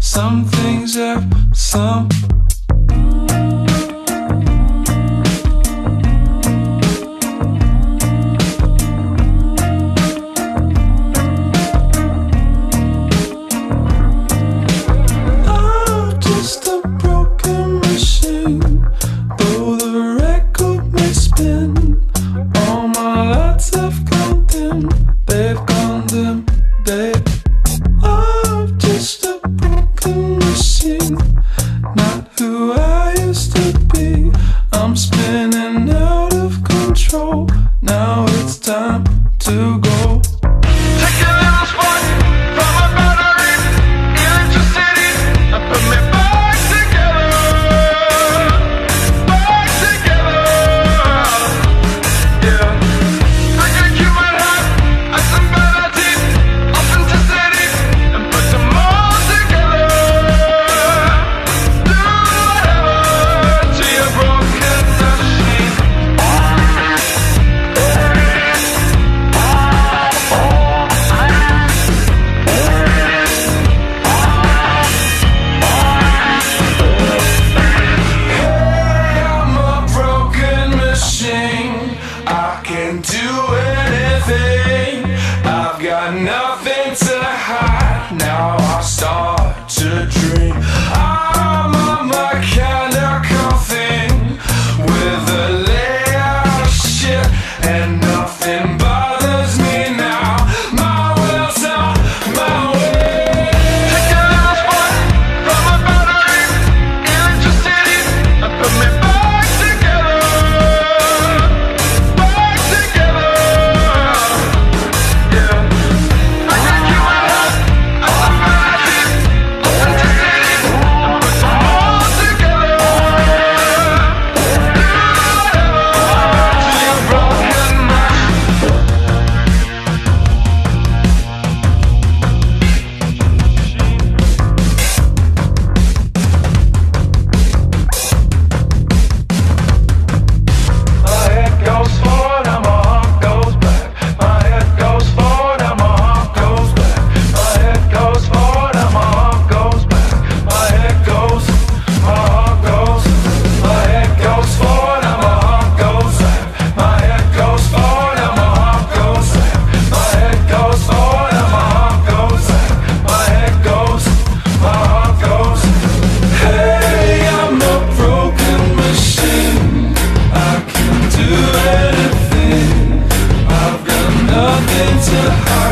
Some things have some. I'm just a broken machine. Though the record may spin, all my lights have gone dim. They've gone dim. I'm just a broken machine, not who I used to be. I'm spinning out of control. Now it's time to go. Take a little spark from a battery, electricity, and put me back together. Yeah. Like a human heart and some better teeth, authenticity, and put them all together. Do whatever to your broken machine. I'm a broken machine. I can do anything. I've got nothing to hide. Now I start to dream. I'm a mechanical thing with a layer of shit, and nothing bothers me now. My will's on my way. Take a little spark from a battery, electricity, and put me back together. Yeah. Like a human heart and some better teeth, authenticity, and put them all together. Do whatever to your broken mind. My head goes forward and my heart goes back. My head goes forward and my heart goes back. My head goes forward and my heart goes back. My head goes, my heart goes. My head goes forward and my heart goes back. My head goes forward and my heart goes back. My head goes forward and my heart goes back. My head goes, my heart goes. Hey, I'm a broken machine. I can do anything. I've got nothing to hide.